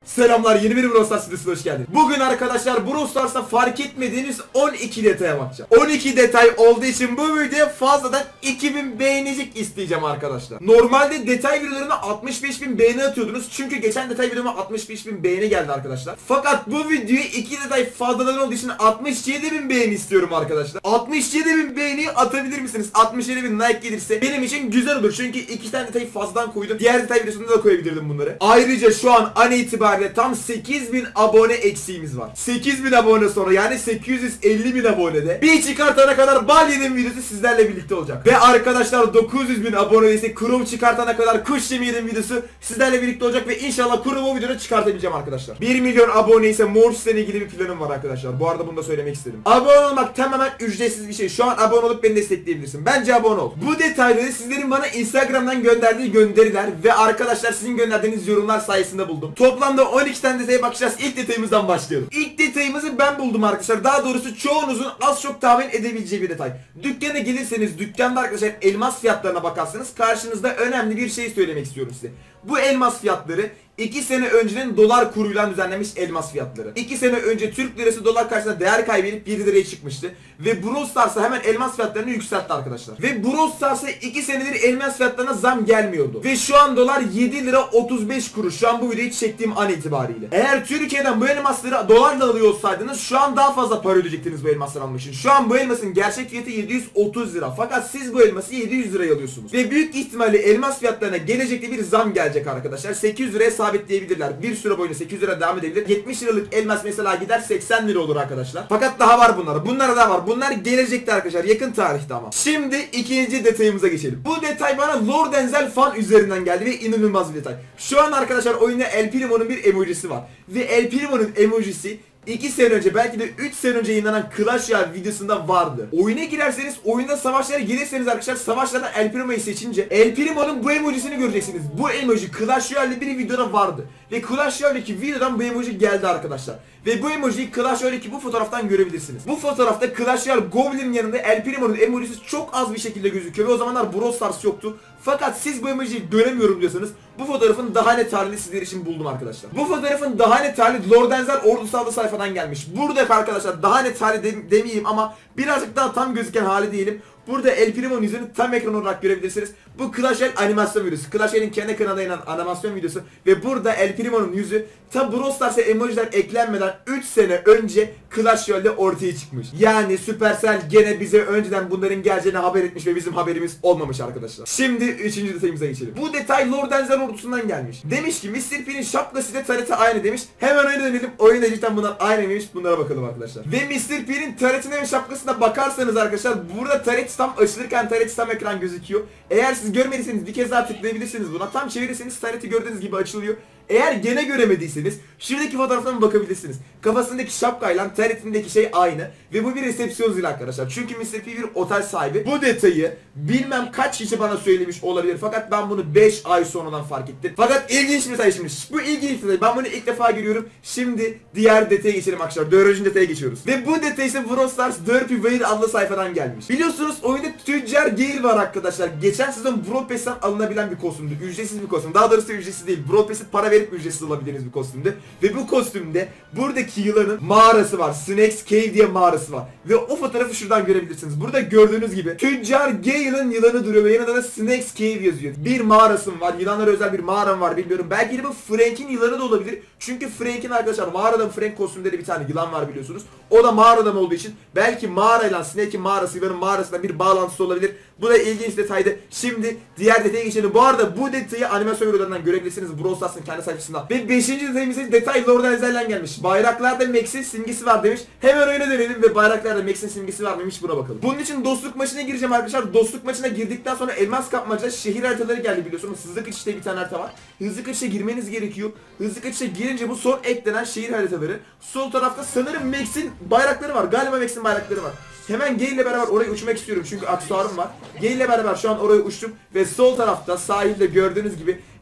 Selamlar, yeni bir Brawl Stars videosuna hoş geldiniz. Bugün arkadaşlar Brawl Stars'ta fark etmediğiniz 12 detaya bakacağım. 12 detay olduğu için bu videoya fazladan 2000 beğenicik isteyeceğim arkadaşlar. Normalde detay videolarına 65.000 beğeni atıyordunuz. Çünkü geçen detay videoma 65.000 beğeni geldi arkadaşlar. Fakat bu videoyu 2 detay fazladan olduğu için 67.000 beğeni istiyorum arkadaşlar. 67.000 beğeni atabilir misiniz? 67.000 like gelirse benim için güzel olur. Çünkü 2 tane detayı fazladan koydum. Diğer detay videosunda da koyabilirdim bunları. Ayrıca şu an an itibariyle tam 8.000 abone eksiğimiz var. 8.000 abone sonra yani 850.000 abonede bir çıkartana kadar bal yedim videosu sizlerle birlikte olacak. Ve arkadaşlar 900.000 abone ise Crow çıkartana kadar kuş yemi yedim videosu sizlerle birlikte olacak ve inşallah Crow'u videoda çıkartabileceğim arkadaşlar. 1 milyon abone ise Mortis'le ilgili bir planım var arkadaşlar. Bu arada bunu da söylemek istedim. Abone olmak tamamen ücretsiz bir şey. Şu an abone olup beni destekleyebilirsin. Bence abone ol. Bu detayları sizlerin bana Instagram'dan gönderdiği gönderiler ve arkadaşlar sizin gönderdiğiniz yorumlar sayesinde buldum. Toplamda 12 tane detaya bakacağız. İlk detayımızdan başlayalım. İlk detayımızı ben buldum arkadaşlar. Daha doğrusu çoğunuzun az çok tahmin edebileceği bir detay. Dükkana gelirseniz dükkanda arkadaşlar elmas fiyatlarına bakarsanız karşınızda önemli bir şey söylemek istiyorum size. Bu elmas fiyatları 2 sene öncenin dolar kuruyla düzenlenmiş elmas fiyatları. 2 sene önce Türk lirası dolar karşısında değer kaybedip 1 liraya çıkmıştı. Ve Brawl Stars'a hemen elmas fiyatlarını yükseltti arkadaşlar. Ve Brawl Stars'a 2 senedir elmas fiyatlarına zam gelmiyordu. Ve şu an dolar 7 lira 35 kuruş. Şu an bu videoyu çektiğim an itibariyle. Eğer Türkiye'den bu elmasları dolarla alıyor olsaydınız şu an daha fazla para ödeyecektiniz bu elmasları almak için. Şu an bu elmasın gerçek fiyatı 730 lira. Fakat siz bu elması 700 liraya alıyorsunuz. Ve büyük ihtimalle elmas fiyatlarına gelecekte bir zam gelecek arkadaşlar. 800 liraya sabitleyebilirler. Bir süre boyunca 800 lira devam edebilir. 70 liralık elmas mesela gider 80 lira olur arkadaşlar. Fakat daha var bunlar. Bunlara da var. Bunlar gelecekte arkadaşlar. Yakın tarihte ama. Şimdi ikinci detayımıza geçelim. Bu detay bana Lord Enzel fan üzerinden geldi ve inanılmaz bir detay. Şu an arkadaşlar oyunda El Primo'nun bir emojisi var. Ve El Primo'nun emojisi 2 sene önce belki de 3 sene önce yayınlanan Clash Royale videosunda vardı. Oyuna girerseniz, oyunda savaşlara gelirseniz arkadaşlar savaşlardan El Primo'yu seçince El Primo'nun bu emojisini göreceksiniz. Bu emoji Clash Royale'de bir videoda vardı. Ve Clash Royale'deki videodan bu emoji geldi arkadaşlar. Ve bu emojiyi Clash Royale'deki bu fotoğraftan görebilirsiniz. Bu fotoğrafta Clash Royale Goblin'in yanında El Primo'nun emojisi çok az bir şekilde gözüküyor ve o zamanlar Brawl Stars yoktu. Fakat siz bu emojiyi göremiyorum diyorsanız bu fotoğrafın daha net halini sizler için buldum arkadaşlar. Bu fotoğrafın daha net hali Lord Enzel Ordusal sayfadan gelmiş. Burada arkadaşlar daha net hali demeyeyim ama birazcık daha tam gözüken hali diyelim. Burada El Primo'nun yüzünü tam ekran olarak görebilirsiniz. Bu Clash Royale animasyon videosu. Clash Royale'in kendi kanalına yayınlanan animasyon videosu. Ve burada El Primo'nun yüzü tam Brawl Stars'a emojiler eklenmeden 3 sene önce Clash Royale'de ortaya çıkmış. Yani Supercell gene bize önceden bunların geleceğini haber etmiş ve bizim haberimiz olmamış arkadaşlar. Şimdi 3. detayımıza geçelim. Bu detay Lord Enzel ordusundan gelmiş. Demiş ki Mr. P'nin şapkası ile tareti aynı demiş. Hemen oyuna dönelim. Oyunda cidden bunlar aynı mıymış? Bunlara bakalım arkadaşlar. Ve Mr. P'nin taretine ve şapkasına bakarsanız arkadaşlar burada taret tam açılırken taret tam ekran gözüküyor. Eğer siz görmediyseniz bir kez daha tıklayabilirsiniz buna. Tam çevirirseniz tareti gördüğünüz gibi açılıyor. Eğer gene göremediyseniz şuradaki fotoğraftan bakabilirsiniz. Kafasındaki şapkayla taretindeki şey aynı. Ve bu bir resepsiyon zili arkadaşlar. Çünkü Mr. P bir otel sahibi. Bu detayı bilmem kaç kişi bana söylemiş olabilir. Fakat ben bunu 5 ay sonradan fark ettim. Fakat ilginç bir detay şimdi. Bu ilginç bir detay. Ben bunu ilk defa görüyorum. Şimdi diğer detaya geçelim arkadaşlar. 4. detaya geçiyoruz. Ve bu detay ise Brawl Stars Derpy Whale adlı sayfadan gelmiş. Biliyorsunuz oyunda Tüccar Gale var arkadaşlar. Geçen sezon Brawl Pass'ten alınabilen bir kostümdü. Ücretsiz bir kostüm. Daha doğrusu ücretsiz değil. Brawl Pass'i para verip ücretsiz alabildiğiniz bir kostümdü. Ve bu kostümde buradaki yılanın mağarası var. Snake's Cave diye mağarası var. Ve o fotoğrafı şuradan görebilirsiniz. Burada gördüğünüz gibi Tüccar Gale'ın yılanı duruyor ve yanında da Snake's Cave yazıyor. Bir mağarasım var. Yılanlara özel bir mağaram var bilmiyorum. Belki de bu Frank'in yılanı da olabilir. Çünkü Frank'in arkadaşlar mağarada Frank kostümünde de bir tane yılan var biliyorsunuz. O da mağaradan olduğu için belki mağarayla Snake'in mağarası, yılanın mağarasında bir bağlantısı olabilir. Bu da ilginç detaydı. Şimdi diğer detaya geçelim. Bu arada bu detayı animasyon videolarından görebilirsiniz Brawl Stars'ın kendi sayfasında. Ve 5. detayımız detay Lord Enzel'den gelmiş. Bayraklarda Max'in simgesi var demiş. Hemen oyuna dönelim ve bayraklarda Max'in simgesi var mıymış buna bakalım. Bunun için dostluk maçına gireceğim arkadaşlar. Dostluk maçına girdikten sonra elmas kapmaca şehir haritaları geldi biliyorsunuz. Hızlı kaçışta bir tane harita var. Hızlı kaçışa girmeniz gerekiyor. Hızlı kaçışa girince bu son eklenen şehir haritaları. Sol tarafta sanırım Max'in bayrakları var. Galiba Max'in bayrakları var. Hemen Gale ile beraber oraya uçmak istiyorum çünkü aksesuarım var. Gale ile beraber şu an oraya uçtum ve sol tarafta sahilde gördüğünüz gibi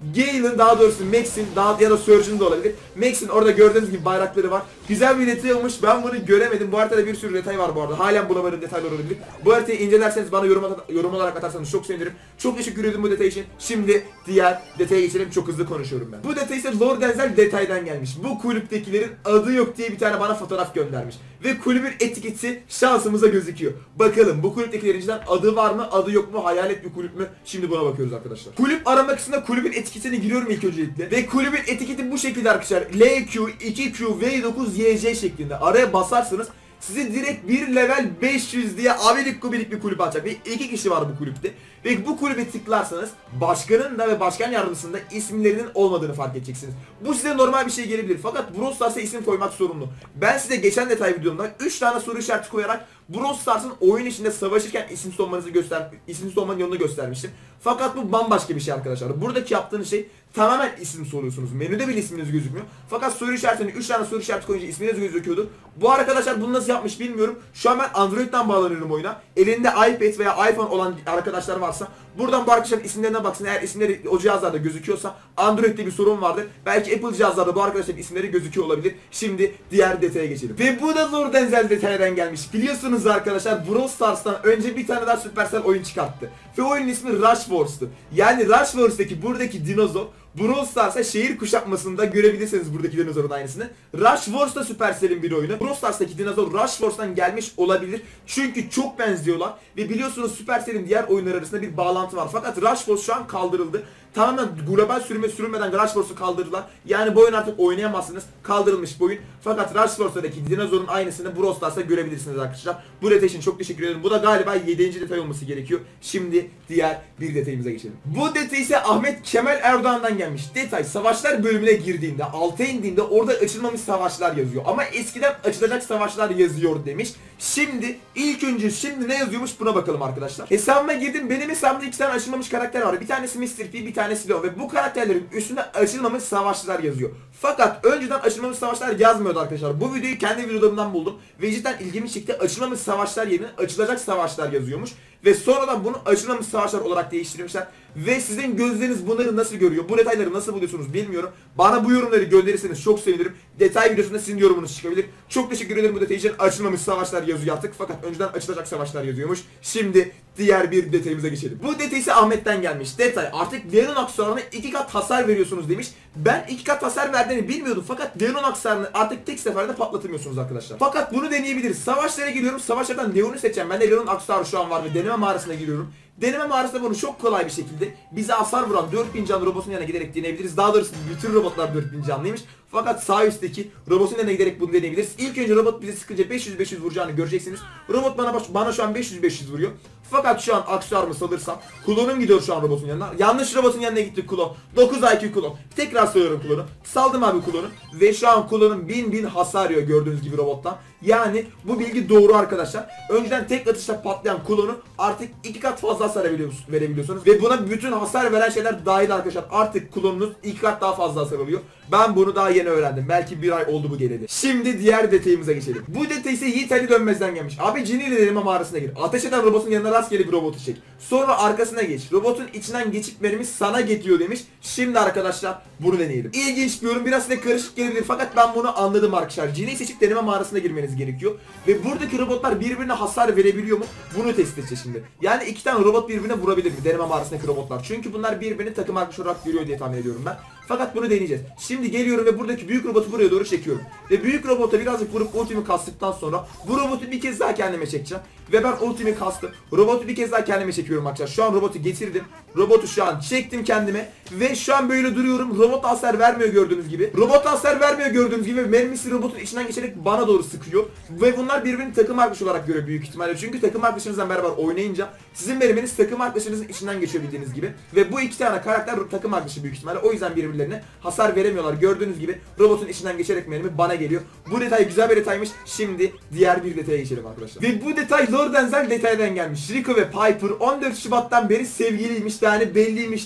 Gale'ın, daha doğrusu Max'in, ya da Surge'ın da olabilir. Max'in orada gördüğünüz gibi bayrakları var. Güzel bir detay olmuş. Ben bunu göremedim. Bu haritada bir sürü detay var bu arada. Halen bulamadığım detaylar olabilir. Bu haritayı incelerseniz bana yorum olarak atarsanız çok sevinirim. Çok teşekkür ederim bu detay için. Şimdi diğer detaya geçelim. Çok hızlı konuşuyorum ben. Bu detay ise Lord Denzel detaydan gelmiş. Bu kulüptekilerin adı yok diye bir tane bana fotoğraf göndermiş. Ve kulübün etiketi şansımıza gözüküyor. Bakalım bu kulüptekilerin içinden adı var mı, adı yok mu, hayalet bir kulüp mü? Şimdi buna bakıyoruz arkadaşlar. Kulüp arama kısmında kulübün etiketine giriyorum ilk öncelikle. Ve kulübün etiketi bu şekilde arkadaşlar. LQ, 2Q, V9, YC şeklinde. Araya basarsanız sizi direkt bir level 500 diye abidik gubidik bir kulüp açacak. Ve 2 kişi var bu kulüpte. Ve bu kulübe tıklarsanız başkanın da ve başkan yardımcısında isimlerinin olmadığını fark edeceksiniz. Bu size normal bir şey gelebilir. Fakat Brawl Stars'a isim koymak sorumlu. Ben size geçen detay videomda 3 tane soru işareti koyarak Brawl Stars'ın oyun içinde savaşırken isimsiz olmanın yolunu göstermiştim. Fakat bu bambaşka bir şey arkadaşlar. Buradaki yaptığınız şey tamamen isim soruyorsunuz. Menüde bile isminiz gözükmüyor. Fakat soru işaretini 3 tane soru işareti koyunca isminiz gözüküyordu. Bu arkadaşlar bunu nasıl yapmış bilmiyorum. Şu an ben Android'den bağlanıyorum oyuna. Elinde iPad veya iPhone olan arkadaşlar varsa buradan bu arkadaşların isimlerine baksın. Eğer isimleri o cihazlarda gözüküyorsa Android'de bir sorun vardır. Belki Apple cihazlarda bu arkadaşların isimleri gözüküyor olabilir. Şimdi diğer detaya geçelim. Ve bu da Lord Denzel detaydan gelmiş. Biliyorsunuz arkadaşlar Brawl Stars'tan önce bir tane daha Supercell oyun çıkarttı. Ve oyunun ismi Rush Wars'tu. Yani Rush Wars'taki buradaki dinozor Brawl Stars'a şehir kuşatmasında görebilirsiniz buradaki dinozorun aynısını. Rush Wars da Supercell'in bir oyunu. Brawl Stars'taki dinozor Rush Wars'tan gelmiş olabilir. Çünkü çok benziyorlar. Ve biliyorsunuz Supercell'in diğer oyunlar arasında bir bağlantı var. Fakat Rush Wars şu an kaldırıldı. Tamamen global sürümeden Rush Wars'u kaldırdılar. Yani bu oyun artık oynayamazsınız. Kaldırılmış bu oyun. Fakat Rush Wars'taki dinozorun aynısını Brawl Stars'ta görebilirsiniz arkadaşlar. Bu detay için çok teşekkür ederim. Bu da galiba 7. detay olması gerekiyor. Şimdi diğer bir detayımıza geçelim. Bu detay ise Ahmet Kemal Erdoğan'dan gelmiş. Detay savaşlar bölümüne girdiğinde, alta indiğinde orada açılmamış savaşlar yazıyor. Ama eskiden açılacak savaşlar yazıyor demiş. Şimdi şimdi ne yazıyormuş buna bakalım arkadaşlar. Hesabıma girdim. Benim hesabımda 2 tane açılmamış karakter var. Bir tanesi Mr. P, bir tanesi Leo ve bu karakterlerin üstünde açılmamış savaşlar yazıyor. Fakat önceden açılmamış savaşlar yazmıyordu arkadaşlar. Bu videoyu kendi videolarımdan buldum ve cidden ilgimi çekti. Açılmamış savaşlar yerine açılacak savaşlar yazıyormuş. Ve sonradan bunu açılmamış savaşlar olarak değiştirmişler. Ve sizin gözleriniz bunları nasıl görüyor? Bu detayları nasıl buluyorsunuz bilmiyorum. Bana bu yorumları gönderirseniz çok sevinirim. Detay videosunda sizin yorumunuz çıkabilir. Çok teşekkür ederim bu detay için. Açılmamış savaşlar yazıyor artık. Fakat önceden açılacak savaşlar yazıyormuş. Şimdi diğer bir detayımıza geçelim. Bu detay ise Ahmet'ten gelmiş. Detay artık Leon'un aksesuarına 2 kat hasar veriyorsunuz demiş. Ben 2 kat hasar verdiğini bilmiyordum. Fakat Leon'un aksesuarını artık tek seferde patlatamıyorsunuz arkadaşlar. Fakat bunu deneyebiliriz. Savaşlara giriyorum. Savaşlardan Leon'u seçeceğim. Ben de Leon'un aksesuarı şu an var ve deneme mağarasına giriyorum. Deneme mağarasında bunu çok kolay bir şekilde bize hasar vuran 4000 canlı robotun yanına giderek deneyebiliriz. Daha doğrusu bütün robotlar 4000 canlıymış. Fakat sağ üstteki robotun yanına giderek bunu deneyebiliriz. İlk önce robot bize sıkınca 500-500 vuracağını göreceksiniz. Robot bana şu an 500-500 vuruyor. Fakat şu an aksesuarımı salırsam klonum gidiyor şu an robotun yanına. Yanlış robotun yanına gitti klon. 9 IQ klon. Tekrar söylüyorum klonu. Saldım abi klonu. Ve şu an klonum 1000 hasar yiyor gördüğünüz gibi robottan. Yani bu bilgi doğru arkadaşlar. Önceden tek atışta patlayan klonu artık 2 kat fazla hasar verebiliyorsunuz. Ve buna bütün hasar veren şeyler dahil arkadaşlar. Artık klonunuz 2 kat daha fazla hasar alıyor. Ben bunu daha yeni öğrendim. Belki bir ay oldu bu geleli. Şimdi diğer detayımıza geçelim. Bu detay ise Yiğit Ali Dönmez'den gelmiş. Abi Cini ile deneme mağarasına gir. Ateş eden robotun yanına rastgele bir robotu çek. Sonra arkasına geç. Robotun içinden geçip mermi sana geçiyor demiş. Şimdi arkadaşlar bunu deneyelim. İlginç bir yorum. Biraz size karışık gelebilir. Fakat ben bunu anladım arkadaşlar. Cini'yi seçip deneme mağarasına girmeniz gerekiyor. Ve buradaki robotlar birbirine hasar verebiliyor mu? Bunu test edeceğiz şimdi. Yani 2 tane robot birbirine vurabilir mi? Deneme mağarasındaki robotlar. Çünkü bunlar birbirini takım arkadaş olarak görüyor diye tahmin ediyorum ben. Fakat bunu deneyeceğiz. Şimdi geliyorum ve buradaki büyük robotu buraya doğru çekiyorum. Ve büyük robota birazcık vurup ultimi kastıktan sonra bu robotu bir kez daha kendime çekeceğim. Ve ben ultimi kastım. Robotu bir kez daha kendime çekiyorum arkadaşlar. Şu an robotu getirdim. Robotu şu an çektim kendime. Ve şu an böyle duruyorum. Robot hasar vermiyor gördüğünüz gibi. Robot hasar vermiyor gördüğünüz gibi. Mermisi robotun içinden geçerek bana doğru sıkıyor. Ve bunlar birbirini takım arkadaş olarak görüyor büyük ihtimalle. Çünkü takım arkadaşınızla beraber oynayınca sizin merminiz takım arkadaşınızın içinden geçiyor bildiğiniz gibi. Ve bu 2 tane karakter takım arkadaşı büyük ihtimalle. O yüzden birbirlerine hasar veremiyorlar. Gördüğünüz gibi robotun içinden geçerek mermi bana geliyor. Bu detay güzel bir detaymış. Şimdi diğer bir detaya geçelim arkadaşlar. Ve bu detay Lord Denzel detaydan gelmiş. Rico ve Piper 14 Şubat'tan beri sevgiliymiş, yani belliymiş demiş.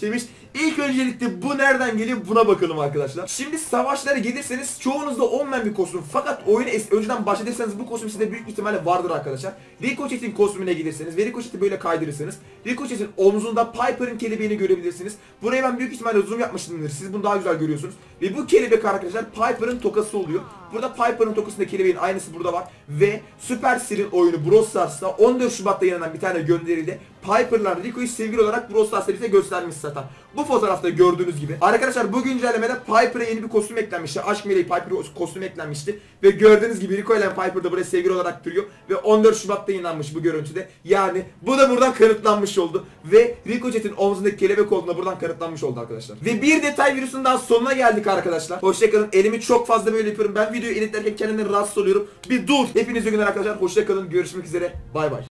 İlk öncelikle bu nereden geliyor buna bakalım arkadaşlar. Şimdi savaşlara gelirseniz çoğunuzda olmayan bir kostüm. Fakat oyunu önceden başlatırsanız bu kostüm size büyük ihtimalle vardır arkadaşlar. Ricochet'in kostümüne giderseniz ve Ricochet'i böyle kaydırırsınız. Ricochet'in omzunda Piper'ın kelebeğini görebilirsiniz. Buraya ben büyük ihtimalle zoom yapmışımdır. Siz bunu daha güzel görüyorsunuz. Ve bu kelebek arkadaşlar Piper'ın tokası oluyor. Burada Piper'ın tokasında kelebeğin aynısı burada var. Ve Supercell'in oyunu Brawl Stars'ta 14 Şubat'ta yayınlanan bir tane gönderiyle Piper'la Rico'yu sevgili olarak Brawl Stars'ta bize göstermiş zaten. Bu fotoğrafta gördüğünüz gibi. Arkadaşlar bu güncellemede Piper'a yeni bir kostüm eklenmişti. Aşk Meleği Piper kostümü eklenmişti. Ve gördüğünüz gibi Rico ile Piper da buraya sevgili olarak duruyor. Ve 14 Şubat'ta yayınlanmış bu görüntüde. Yani bu da buradan kanıtlanmış oldu. Ve Ricochet'in omzundaki kelebek olduğunda buradan kanıtlanmış oldu arkadaşlar. Ve bir detay virüsünün daha sonuna geldik arkadaşlar. Hoşçakalın. Elimi çok fazla böyle yapıyorum. Ben videoyu editlerken kendimden rahatsız oluyorum. Bir dur. Hepinize günler arkadaşlar. Hoşçakalın. Görüşmek üzere. Bay bay.